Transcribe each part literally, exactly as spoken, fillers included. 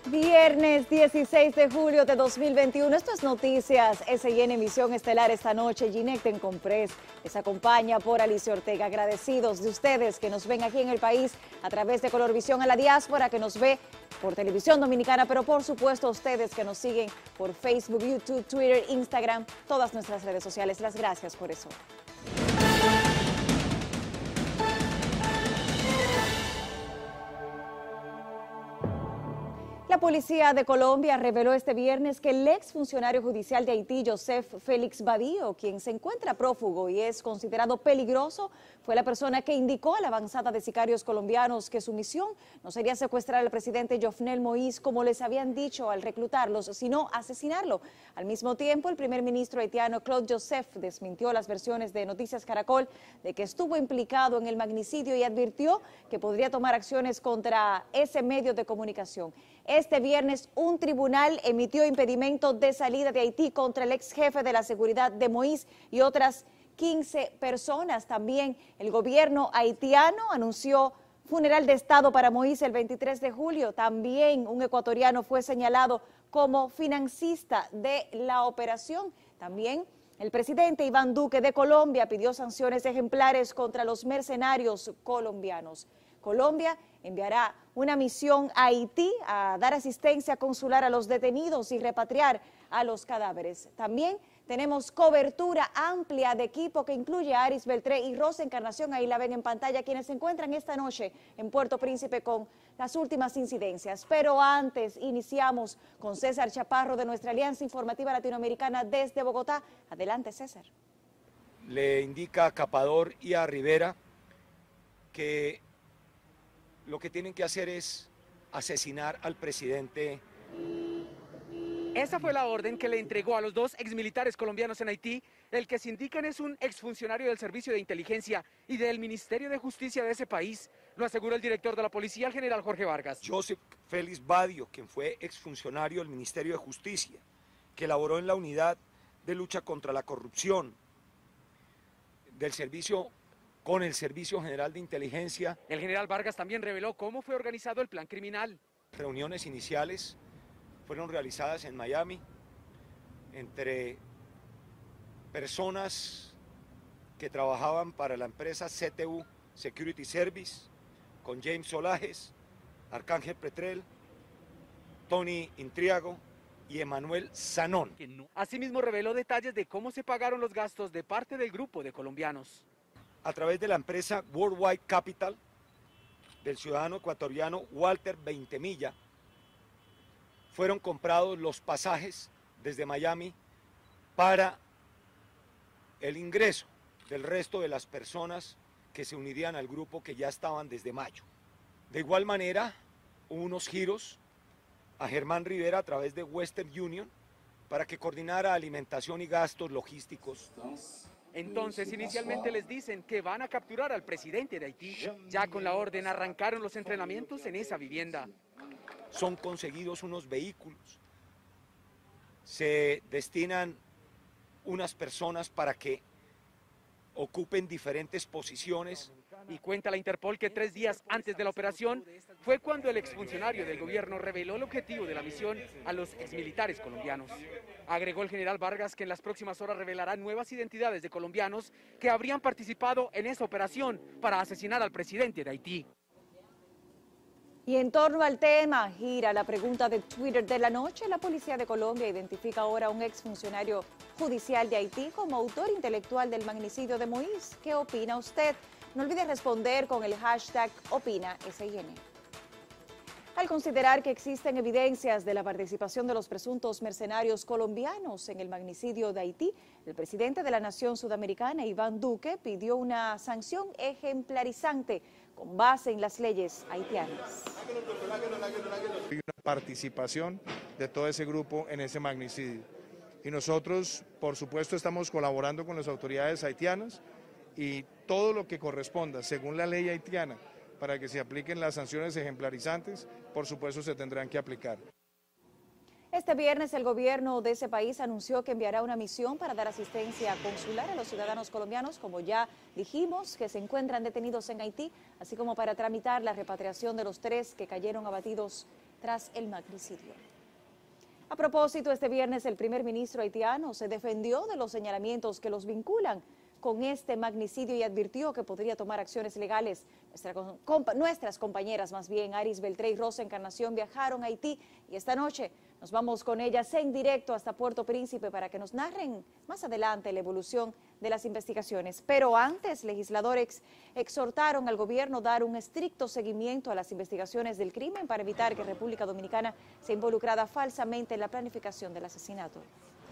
Viernes dieciséis de julio de dos mil veintiuno, esto es Noticias S I N Emisión Estelar esta noche. Ginette Tencomprés les acompaña por Alicia Ortega. Agradecidos de ustedes que nos ven aquí en el país a través de Colorvisión, a la diáspora que nos ve por Televisión Dominicana, pero por supuesto a ustedes que nos siguen por Facebook, YouTube, Twitter, Instagram, todas nuestras redes sociales. Las gracias por eso. La policía de Colombia reveló este viernes que el exfuncionario judicial de Haití, Joseph Félix Badillo, quien se encuentra prófugo y es considerado peligroso, fue la persona que indicó a la avanzada de sicarios colombianos que su misión no sería secuestrar al presidente Jovenel Moïse, como les habían dicho al reclutarlos, sino asesinarlo. Al mismo tiempo, el primer ministro haitiano Claude Joseph desmintió las versiones de Noticias Caracol de que estuvo implicado en el magnicidio y advirtió que podría tomar acciones contra ese medio de comunicación. Este viernes, un tribunal emitió impedimento de salida de Haití contra el ex jefe de la seguridad de Moïse y otras quince personas. También el gobierno haitiano anunció funeral de Estado para Moïse el veintitrés de julio. También un ecuatoriano fue señalado como financista de la operación. También el presidente Iván Duque de Colombia pidió sanciones ejemplares contra los mercenarios colombianos. Colombia enviará una misión a Haití a dar asistencia consular a los detenidos y repatriar a los cadáveres. También tenemos cobertura amplia de equipo que incluye a Aris Beltré y Rosa Encarnación, ahí la ven en pantalla, quienes se encuentran esta noche en Puerto Príncipe con las últimas incidencias. Pero antes iniciamos con César Chaparro de nuestra Alianza Informativa Latinoamericana desde Bogotá. Adelante, César. Le indica a Capador y a Rivera que lo que tienen que hacer es asesinar al presidente. Esa fue la orden que le entregó a los dos exmilitares colombianos en Haití. El que se indican es un exfuncionario del Servicio de Inteligencia y del Ministerio de Justicia de ese país. Lo aseguró el director de la policía, el general Jorge Vargas. Joseph Félix Badillo, quien fue exfuncionario del Ministerio de Justicia, que laboró en la unidad de lucha contra la corrupción del servicio con el Servicio General de Inteligencia. El general Vargas también reveló cómo fue organizado el plan criminal. Reuniones iniciales fueron realizadas en Miami entre personas que trabajaban para la empresa C T U Security Service, con James Solajes, Arcángel Petrel, Tony Intriago y Emanuel Zanón. Asimismo reveló detalles de cómo se pagaron los gastos de parte del grupo de colombianos. A través de la empresa Worldwide Capital del ciudadano ecuatoriano Walter Veintemilla, fueron comprados los pasajes desde Miami para el ingreso del resto de las personas que se unirían al grupo que ya estaban desde mayo. De igual manera, hubo unos giros a Germán Rivera a través de Western Union para que coordinara alimentación y gastos logísticos. Entonces, inicialmente les dicen que van a capturar al presidente de Haití. Ya con la orden arrancaron los entrenamientos en esa vivienda. Son conseguidos unos vehículos. Se destinan unas personas para que ocupen diferentes posiciones. Y cuenta la Interpol que tres días antes de la operación fue cuando el exfuncionario del gobierno reveló el objetivo de la misión a los exmilitares colombianos. Agregó el general Vargas que en las próximas horas revelará nuevas identidades de colombianos que habrían participado en esa operación para asesinar al presidente de Haití. Y en torno al tema, gira la pregunta de Twitter de la noche. La policía de Colombia identifica ahora a un exfuncionario judicial de Haití como autor intelectual del magnicidio de Moïse. ¿Qué opina usted? No olvide responder con el hashtag OpinaSIN. Al considerar que existen evidencias de la participación de los presuntos mercenarios colombianos en el magnicidio de Haití, el presidente de la nación sudamericana, Iván Duque, pidió una sanción ejemplarizante con base en las leyes haitianas. Hay una participación de todo ese grupo en ese magnicidio. Y nosotros, por supuesto, estamos colaborando con las autoridades haitianas y todo lo que corresponda, según la ley haitiana, para que se apliquen las sanciones ejemplarizantes, por supuesto se tendrán que aplicar. Este viernes el gobierno de ese país anunció que enviará una misión para dar asistencia consular a los ciudadanos colombianos, como ya dijimos, que se encuentran detenidos en Haití, así como para tramitar la repatriación de los tres que cayeron abatidos tras el magnicidio. A propósito, este viernes el primer ministro haitiano se defendió de los señalamientos que los vinculan con este magnicidio y advirtió que podría tomar acciones legales. Nuestra, compa, nuestras compañeras, más bien, Aris Beltré y Rosa Encarnación, viajaron a Haití y esta noche nos vamos con ellas en directo hasta Puerto Príncipe para que nos narren más adelante la evolución de las investigaciones. Pero antes, legisladores exhortaron al gobierno a dar un estricto seguimiento a las investigaciones del crimen para evitar que República Dominicana sea involucrada falsamente en la planificación del asesinato.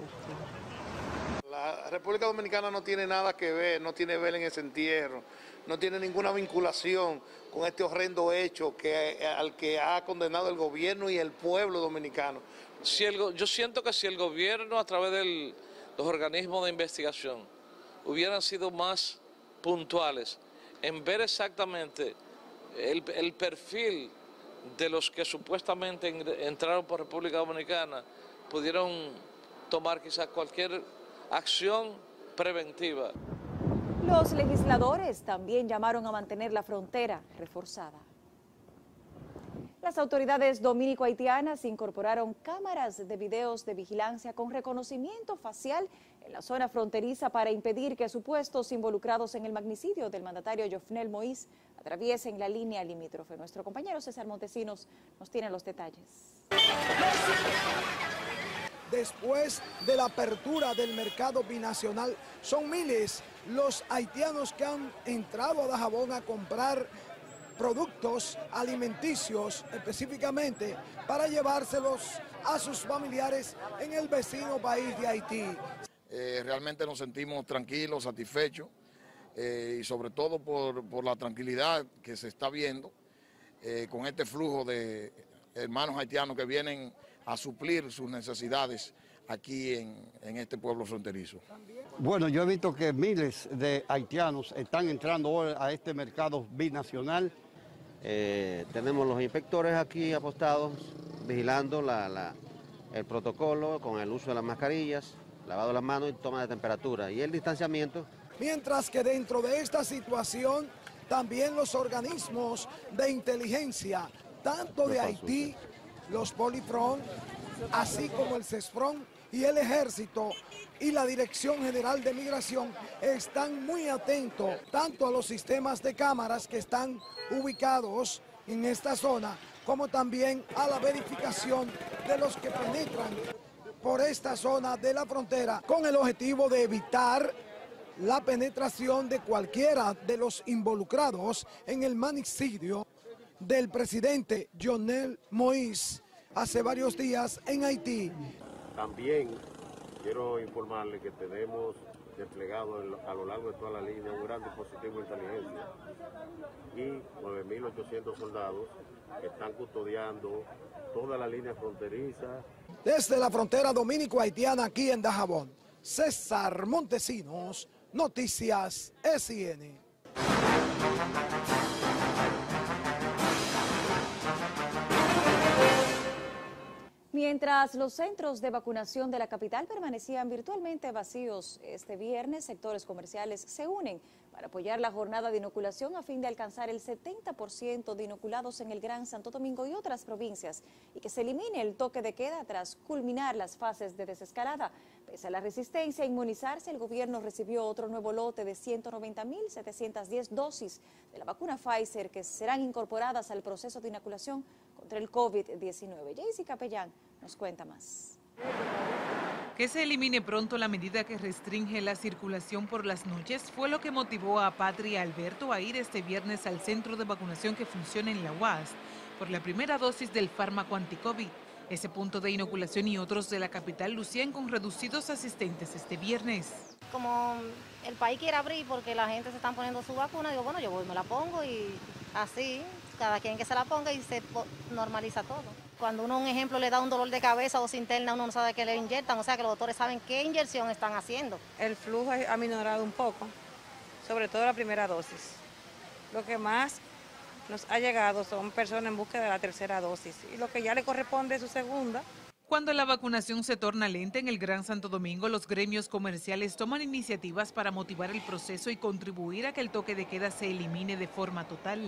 La República Dominicana no tiene nada que ver, no tiene ver en ese entierro, no tiene ninguna vinculación con este horrendo hecho que, al que ha condenado el gobierno y el pueblo dominicano. Si el, yo siento que si el gobierno a través de los organismos de investigación hubieran sido más puntuales en ver exactamente el, el perfil de los que supuestamente entraron por República Dominicana, pudieron tomar quizás cualquier acción preventiva. Los legisladores también llamaron a mantener la frontera reforzada. Las autoridades dominico-haitianas incorporaron cámaras de videos de vigilancia con reconocimiento facial en la zona fronteriza para impedir que supuestos involucrados en el magnicidio del mandatario Jovenel Moïse atraviesen la línea limítrofe. Nuestro compañero César Montesinos nos tiene los detalles. Después de la apertura del mercado binacional, son miles los haitianos que han entrado a Dajabón a comprar productos alimenticios específicamente para llevárselos a sus familiares en el vecino país de Haití. Eh, realmente nos sentimos tranquilos, satisfechos eh, y sobre todo por, por la tranquilidad que se está viendo eh, con este flujo de hermanos haitianos que vienen a suplir sus necesidades aquí en, en este pueblo fronterizo. Bueno, yo he visto que miles de haitianos están entrando hoy a este mercado binacional. Eh, tenemos los inspectores aquí apostados, vigilando la, la, el protocolo con el uso de las mascarillas, lavado las manos y toma de temperatura y el distanciamiento. Mientras que dentro de esta situación, también los organismos de inteligencia, tanto de Haití, los Polifron, así como el CESFRON y el Ejército y la Dirección General de Migración están muy atentos tanto a los sistemas de cámaras que están ubicados en esta zona, como también a la verificación de los que penetran por esta zona de la frontera con el objetivo de evitar la penetración de cualquiera de los involucrados en el magnicidio del presidente Jovenel Moïse hace varios días en Haití. También quiero informarle que tenemos desplegado a lo largo de toda la línea un gran dispositivo de inteligencia y nueve mil ochocientos soldados que están custodiando toda la línea fronteriza. Desde la frontera dominico-haitiana aquí en Dajabón, César Montesinos, Noticias S I N. Mientras los centros de vacunación de la capital permanecían virtualmente vacíos, este viernes sectores comerciales se unen para apoyar la jornada de inoculación a fin de alcanzar el setenta por ciento de inoculados en el Gran Santo Domingo y otras provincias y que se elimine el toque de queda tras culminar las fases de desescalada. Pese a la resistencia a inmunizarse, el gobierno recibió otro nuevo lote de ciento noventa mil setecientas diez dosis de la vacuna Pfizer que serán incorporadas al proceso de inoculación contra el COVID diecinueve. Jaycee Capellán nos cuenta más. Que se elimine pronto la medida que restringe la circulación por las noches fue lo que motivó a Patria Alberto a ir este viernes al centro de vacunación que funciona en la U A S por la primera dosis del fármaco anti-COVID. Ese punto de inoculación y otros de la capital lucían con reducidos asistentes este viernes. Como el país quiere abrir porque la gente se está poniendo su vacuna, digo, bueno, yo voy, me la pongo y así, cada quien que se la ponga y se normaliza todo. Cuando uno, un ejemplo, le da un dolor de cabeza o se interna, uno no sabe qué le inyectan, o sea que los doctores saben qué inyección están haciendo. El flujo ha aminorado un poco, sobre todo la primera dosis. Lo que más nos ha llegado son personas en búsqueda de la tercera dosis y lo que ya le corresponde es su segunda. Cuando la vacunación se torna lenta en el Gran Santo Domingo, los gremios comerciales toman iniciativas para motivar el proceso y contribuir a que el toque de queda se elimine de forma total.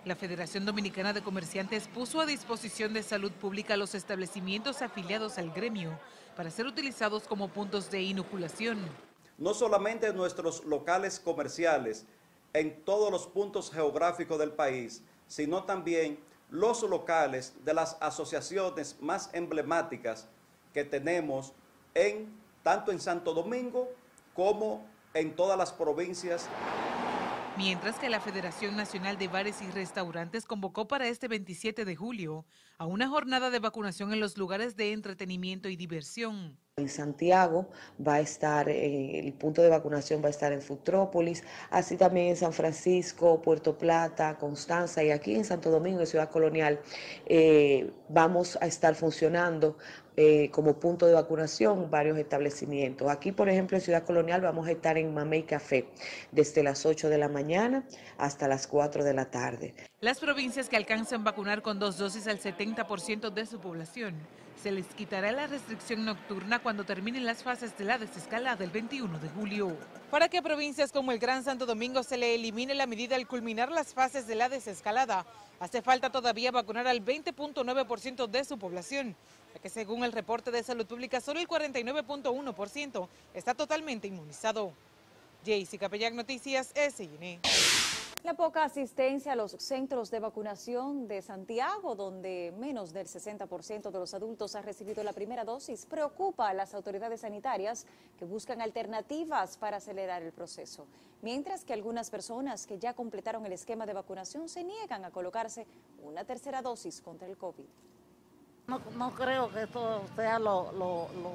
La Federación Dominicana de Comerciantes puso a disposición de Salud Pública los establecimientos afiliados al gremio para ser utilizados como puntos de inoculación. No solamente nuestros locales comerciales en todos los puntos geográficos del país, sino también los locales de las asociaciones más emblemáticas que tenemos en, tanto en Santo Domingo como en todas las provincias. Mientras que la Federación Nacional de Bares y Restaurantes convocó para este veintisiete de julio a una jornada de vacunación en los lugares de entretenimiento y diversión. En Santiago va a estar, eh, el punto de vacunación va a estar en Futrópolis, así también en San Francisco, Puerto Plata, Constanza y aquí en Santo Domingo, en Ciudad Colonial, eh, vamos a estar funcionando eh, como punto de vacunación varios establecimientos. Aquí, por ejemplo, en Ciudad Colonial vamos a estar en Mamey Café desde las ocho de la mañana hasta las cuatro de la tarde. Las provincias que alcanzan vacunar con dos dosis al setenta por ciento de su población, se les quitará la restricción nocturna cuando terminen las fases de la desescalada el veintiuno de julio. Para que provincias como el Gran Santo Domingo se le elimine la medida al culminar las fases de la desescalada, hace falta todavía vacunar al veinte punto nueve por ciento de su población, ya que según el reporte de Salud Pública, solo el cuarenta y nueve punto uno por ciento está totalmente inmunizado. Jaycee Capellán, Noticias S N E. La poca asistencia a los centros de vacunación de Santiago, donde menos del sesenta por ciento de los adultos ha recibido la primera dosis, preocupa a las autoridades sanitarias que buscan alternativas para acelerar el proceso, mientras que algunas personas que ya completaron el esquema de vacunación se niegan a colocarse una tercera dosis contra el COVID. No, no creo que esto sea lo, lo, lo,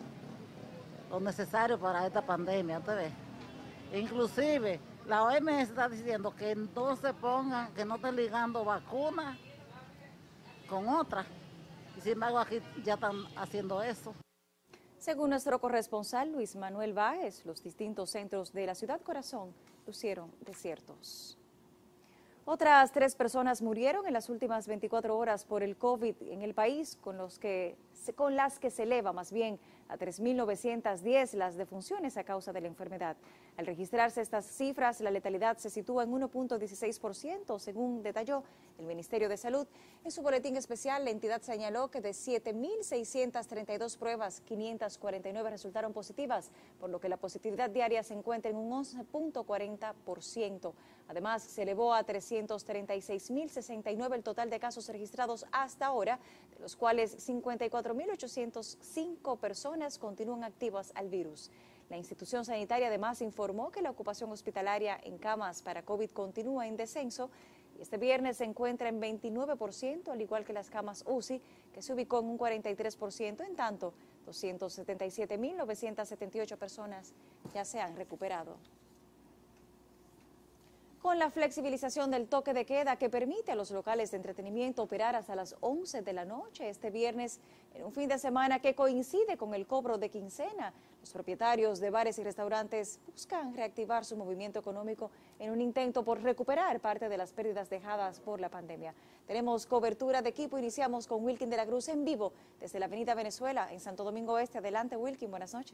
lo necesario para esta pandemia, ¿te ves? Inclusive la O M S está diciendo que entonces pongan, que no estén ligando vacunas con otras. Y sin embargo aquí ya están haciendo eso. Según nuestro corresponsal Luis Manuel Báez, los distintos centros de la ciudad corazón lucieron desiertos. Otras tres personas murieron en las últimas veinticuatro horas por el COVID en el país, con, los que, con las que se eleva más bien a tres mil novecientas diez las defunciones a causa de la enfermedad. Al registrarse estas cifras, la letalidad se sitúa en uno punto dieciséis por ciento, según detalló el Ministerio de Salud. En su boletín especial, la entidad señaló que de siete mil seiscientas treinta y dos pruebas, quinientas cuarenta y nueve resultaron positivas, por lo que la positividad diaria se encuentra en un once punto cuarenta por ciento. Además, se elevó a trescientos treinta y seis mil sesenta y nueve el total de casos registrados hasta ahora, de los cuales cincuenta y cuatro mil ochocientas cinco personas continúan activas al virus. La institución sanitaria además informó que la ocupación hospitalaria en camas para COVID continúa en descenso y este viernes se encuentra en veintinueve por ciento, al igual que las camas U C I, que se ubicó en un cuarenta y tres por ciento, en tanto doscientas setenta y siete mil novecientas setenta y ocho personas ya se han recuperado. Con la flexibilización del toque de queda que permite a los locales de entretenimiento operar hasta las once de la noche este viernes, en un fin de semana que coincide con el cobro de quincena, los propietarios de bares y restaurantes buscan reactivar su movimiento económico en un intento por recuperar parte de las pérdidas dejadas por la pandemia. Tenemos cobertura de equipo, iniciamos con Wilkin de la Cruz en vivo desde la Avenida Venezuela en Santo Domingo Este. Adelante, Wilkin, buenas noches.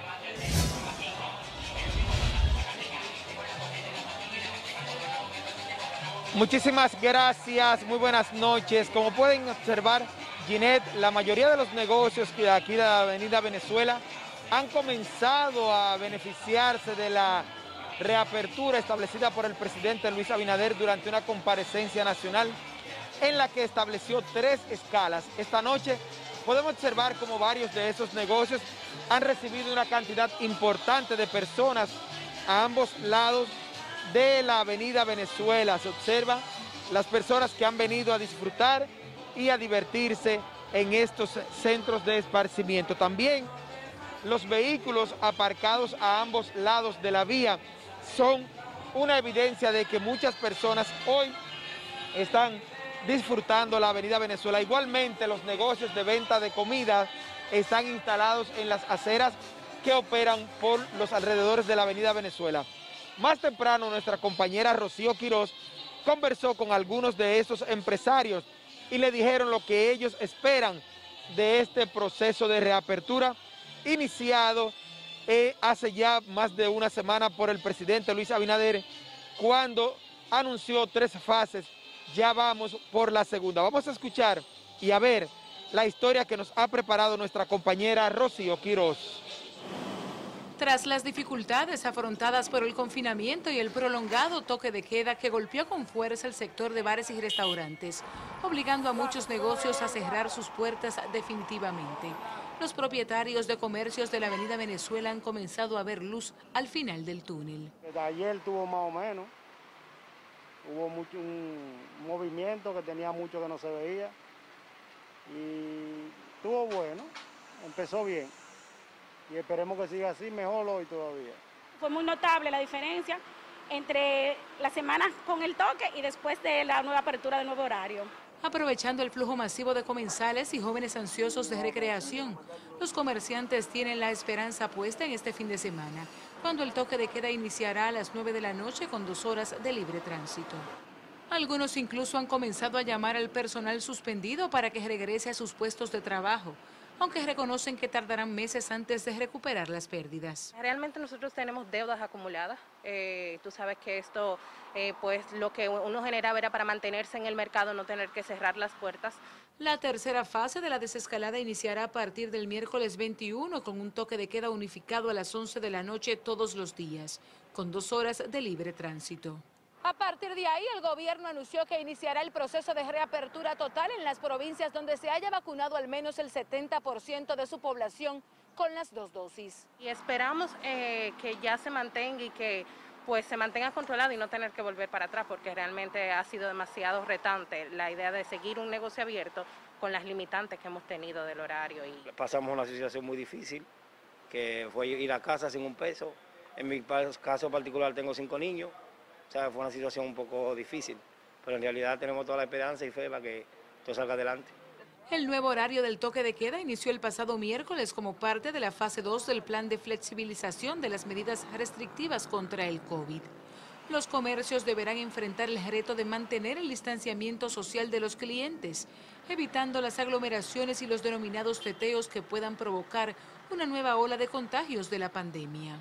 Muchísimas gracias, muy buenas noches. Como pueden observar, Ginette, la mayoría de los negocios que aquí de la Avenida Venezuela han comenzado a beneficiarse de la reapertura establecida por el presidente Luis Abinader durante una comparecencia nacional en la que estableció tres escalas. Esta noche podemos observar como varios de esos negocios han recibido una cantidad importante de personas a ambos lados de la Avenida Venezuela. Se observa las personas que han venido a disfrutar y a divertirse en estos centros de esparcimiento. También los vehículos aparcados a ambos lados de la vía son una evidencia de que muchas personas hoy están disfrutando la Avenida Venezuela. Igualmente, los negocios de venta de comida están instalados en las aceras que operan por los alrededores de la Avenida Venezuela. Más temprano, nuestra compañera Rocío Quiroz conversó con algunos de esos empresarios y le dijeron lo que ellos esperan de este proceso de reapertura iniciado eh, hace ya más de una semana por el presidente Luis Abinader, cuando anunció tres fases ya vamos por la segunda. Vamos a escuchar y a ver la historia que nos ha preparado nuestra compañera Rocío Quiroz. Tras las dificultades afrontadas por el confinamiento y el prolongado toque de queda que golpeó con fuerza el sector de bares y restaurantes, obligando a muchos negocios a cerrar sus puertas definitivamente, los propietarios de comercios de la avenida Venezuela han comenzado a ver luz al final del túnel. Desde ayer tuvo más o menos, hubo mucho, un movimiento que tenía mucho que no se veía y estuvo bueno, empezó bien. Y esperemos que siga así, mejor hoy todavía. Fue muy notable la diferencia entre las semanas con el toque y después de la nueva apertura del nuevo horario. Aprovechando el flujo masivo de comensales y jóvenes ansiosos de recreación, los comerciantes tienen la esperanza puesta en este fin de semana, cuando el toque de queda iniciará a las nueve de la noche con dos horas de libre tránsito. Algunos incluso han comenzado a llamar al personal suspendido para que regrese a sus puestos de trabajo, aunque reconocen que tardarán meses antes de recuperar las pérdidas. Realmente nosotros tenemos deudas acumuladas. Eh, tú sabes que esto, eh, pues lo que uno generaba era para mantenerse en el mercado, no tener que cerrar las puertas. La tercera fase de la desescalada iniciará a partir del miércoles veintiuno con un toque de queda unificado a las once de la noche todos los días, con dos horas de libre tránsito. A partir de ahí, el gobierno anunció que iniciará el proceso de reapertura total en las provincias donde se haya vacunado al menos el setenta por ciento de su población con las dos dosis. Y esperamos eh, que ya se mantenga y que pues se mantenga controlado y no tener que volver para atrás, porque realmente ha sido demasiado retante la idea de seguir un negocio abierto con las limitantes que hemos tenido del horario. Y... Pasamos una situación muy difícil, que fue ir a casa sin un peso. En mi caso particular tengo cinco niños. O sea, fue una situación un poco difícil, pero en realidad tenemos toda la esperanza y fe para que todo salga adelante. El nuevo horario del toque de queda inició el pasado miércoles como parte de la fase dos del plan de flexibilización de las medidas restrictivas contra el COVID. Los comercios deberán enfrentar el reto de mantener el distanciamiento social de los clientes, evitando las aglomeraciones y los denominados teteos que puedan provocar una nueva ola de contagios de la pandemia.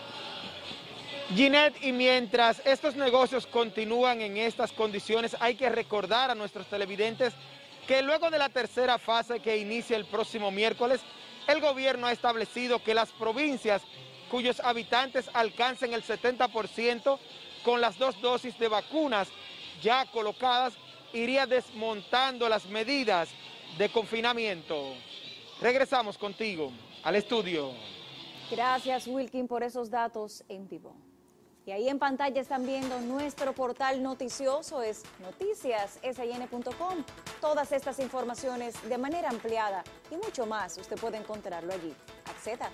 Ginette, y mientras estos negocios continúan en estas condiciones, hay que recordar a nuestros televidentes que luego de la tercera fase que inicia el próximo miércoles, el gobierno ha establecido que las provincias cuyos habitantes alcancen el setenta por ciento con las dos dosis de vacunas ya colocadas, iría desmontando las medidas de confinamiento. Regresamos contigo al estudio. Gracias, Wilkin, por esos datos en vivo. Y ahí en pantalla están viendo nuestro portal noticioso, es noticias s i n punto com. Todas estas informaciones de manera ampliada y mucho más, usted puede encontrarlo allí. Acceda.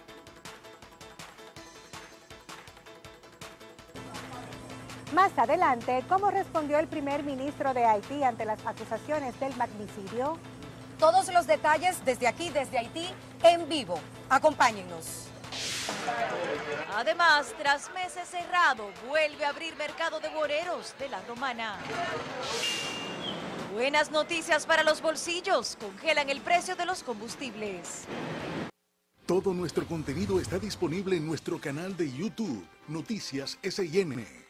Más adelante, ¿cómo respondió el primer ministro de Haití ante las acusaciones del magnicidio? Todos los detalles desde aquí, desde Haití, en vivo. Acompáñennos. Además, tras meses cerrado, vuelve a abrir mercado de boreros de la Romana. Buenas noticias para los bolsillos, congelan el precio de los combustibles. Todo nuestro contenido está disponible en nuestro canal de YouTube, Noticias S I N.